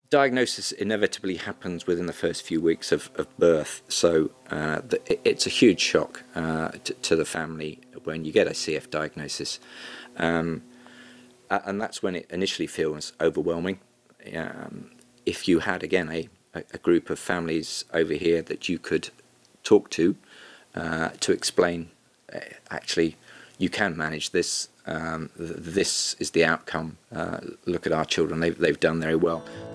Diagnosis inevitably happens within the first few weeks of birth, so it's a huge shock to the family when you get a CF diagnosis, and that's when it initially feels overwhelming. If you had, again, a group of families over here that you could talk to explain, actually, you can manage this, this is the outcome, look at our children, they've done very well.